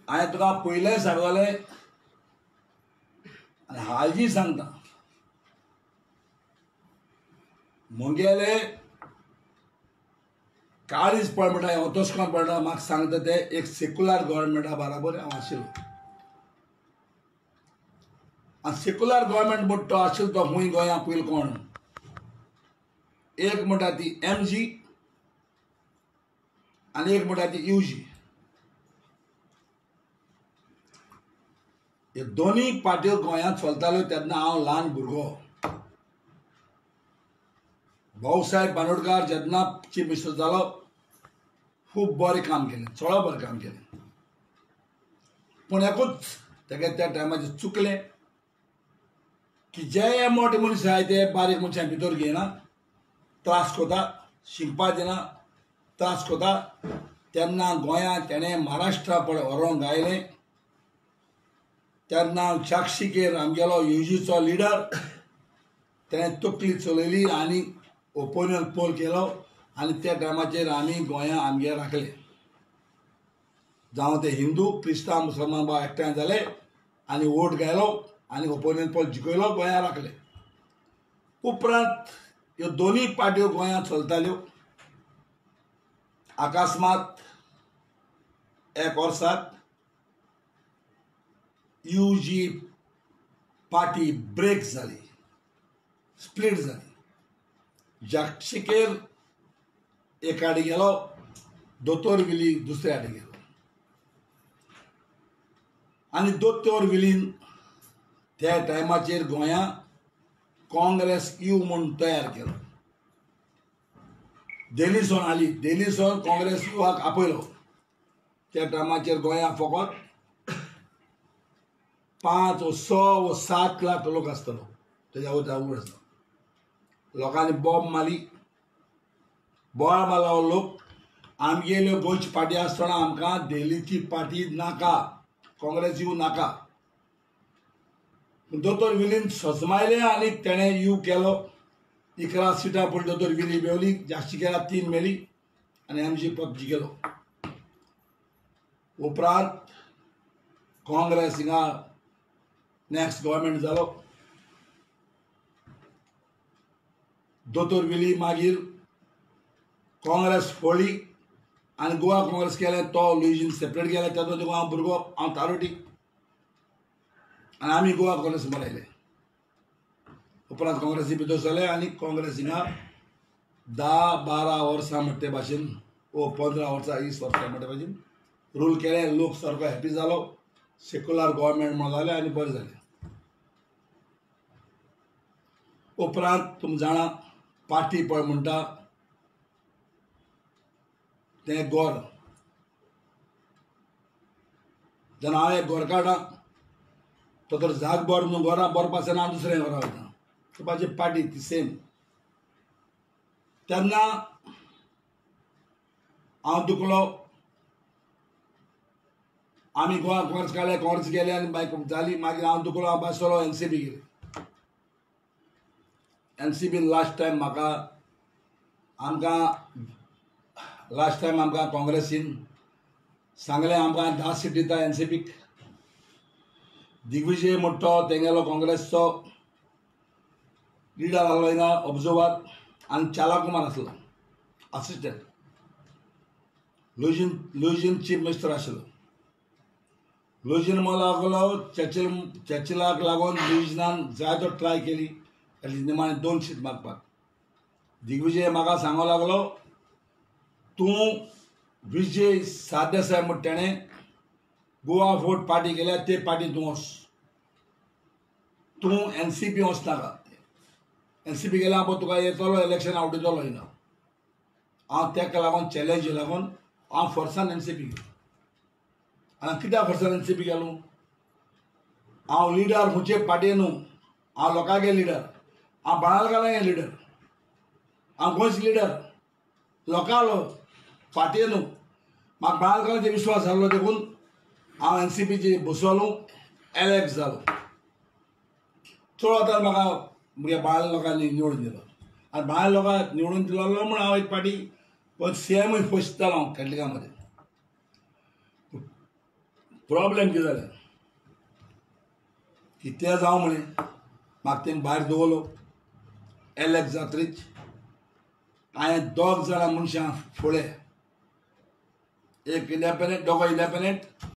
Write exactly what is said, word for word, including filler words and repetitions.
हांवें तुका पयलें सांगलें आनी हालजी सांगता मुगेले काळीज पळ म्हणटा हांव तशें पळटा म्हाका सांगता ते एक सेक्युलर गव्हर्मेंटा बराबर हांव आशिल्लो आनी सेक्युलर गव्हर्मेंट म्हणटा तो आशिल्लो तो खूंय गोंया पयलीं कोण एक म्हणटा ती एम जी आनी एक म्हणटा ती यू जी हे दोनी पार्ट्यो गोंयांत चलताल्यो तेन्ना हांव ल्हान भुरगो भाऊसाहेब बांदोडकार जेन्ना चीफ मिनिस्टर जालो खूब बरें काम केलें चड बरें काम केलें पूण एकूच तेगे त्या टायमाचेर चुकलें की जे मोठे मनीस आहाय ते बारीक मनशां भितर घेयना त्रास कोता शिंकपा दिना त्रास कोता तेन्ना गोंयांत तेणें महाराष्ट्रा पळय व्हरोंक गायलें तेन्ना चाक्षिकेर आमगेलो युजीचो लिडर तेणें तकली चलयली आनी ओपिनियन पोल केलो आनी त्या टायमाचेर आमी गोंया आमगे राखले जावं ते हिंदू क्रिस्तांव मुसलमान भाव एकठांय जाले आनी वोट घायलो आनी ओपिनियन पोल जिखयलो गोंया राखले उपरांत ह्यो दोनी पार्ट्यो गोंयांत चलताल्यो अकस्मात एक वर्साक यू जी पार्टी ब्रेक जाली स्प्लीट जाली जाक्षिकेर एक आडी गेलो दोतोर विली दुसरे आडी गेलो आनी दोतोर विलीन त्या टायमाचेर गोंया काँग्रेस यू म्हूण तयार केलो दिल्लीसून आली दिल्लीसून काँग्रेस युवाक आपयलो त्या टायमाचेर गोंया फकत पांच व स व सात लाख लोक आसतलो तेज्या वयर उगड आसलो लोकांनी बॉम्ब मारली बॉम्ब मारलो लोक आमगेल्यो गोंयची पार्टी आसतना आमकां दिल्लीची पार्टी नाका काँग्रेस यू नाका दोतोर विलीन सजमायले आनी तेणें यू केलो इकरा सिटां पडली दोतोर विली मेवली जास्ती केला तीन मेली आनी एम जी पद जिखलो उपरांत काँग्रेस हिंगा नेक्स्ट गव्हर्मेंट जालो दोतोर विली मागीर काँग्रेस फोडली आनी गोवा काँग्रेस केलें तो लुईजीन सेपरेट केलें तेदो देखून हांव भुरगो हांव तारोटी आनी आमी गोवा काँग्रेस बरयले उपरांत काँग्रेसी भितर जाले आनी काँग्रेस हिंगा धा बारा वर्सां म्हणटा ते भाशेन ओ पंदरा वर्सां वीस वर्सां म्हणटा भाशेन रूल केलें लोक सारको हॅपी जालो सेक्युलर गव्हर्मेंट म्हणून जालें आनी बरें जालें उपरांत तुमी जाणा पार्टी पळय म्हणटा तें गोर जेन्ना हांव एक गोर काडा तो तर जाग बोर न्हू गोरा बरपासतना हांव दुसरें गोरा वयता तो म्हाजी पार्टी ती सेम तेन्ना हांव दुखलो आमी गोवा काँग्रेस काडले काँग्रेस गेले आनी बायक जाली मागीर हांव दुखलो हांव बसलो एन सी बी गेले एन सी बीन लास्ट टायम म्हाका आमकां लास्ट टायम आमकां काँग्रेसीन सांगलें आमकां धा सीट दिता एन सी बीक दिग्विजय म्हणटा तो तेंगेलो काँग्रेसचो लिडर आहलो हिंगा ऑब्जर्वर आनी चाला कुमार आसलो assistant Luizinho Luizinho chief minister आशिल्लो लुईजीन लागलो चर्चिल चर्चिलाक लागून लुईजिनान जायतो ट्राय केली निमाणे दोन सीट मागपाक दिग्विजय म्हाका सांगो लागलो तूं विजय सादेसाय म्हण तेणें गोवा वोट पार्टी केल्या ते पार्टी तूं वच तूं एन सी पी वचनाका एन सी पी गेल्या पळय तुका येतलो इलेक्शन हांव दितलो हिंगा हांव तेका लागून चॅलेंज लागून हांव फोर्सान एन सी पी गेलो आनी कित्याक फोर्सान एन सी पी गेलो हांव लिडर खंयचे पार्टी न्हू हांव लोकांगे लिडर हांव बाळालकारांगे लिडर हांव गोंयचो लिडर लोकालो पार्टी न्हू म्हाका बाळालकारांचेर विश्वास आहलो देखून हांव एन सी पीचे बसवलो एलेक्ट जालो चड वतान म्हाका म्हज्या बाळ लोकांनी निवडून दिलो आनी बाळ लोकांक निवडून दिलो म्हूण हांव एक पार्टी सी एमूय फस्ट जालो हांव खेडलिका मध्ये प्रॉब्लेम कितें जालें की ते जावं म्हणे म्हाका तेंक भायर दवरलो एलेक्स जात्रीच हांवें दोग जाणां मनशां फुडें एक इंडेपेंडंट दोगो इंडेपेंडंट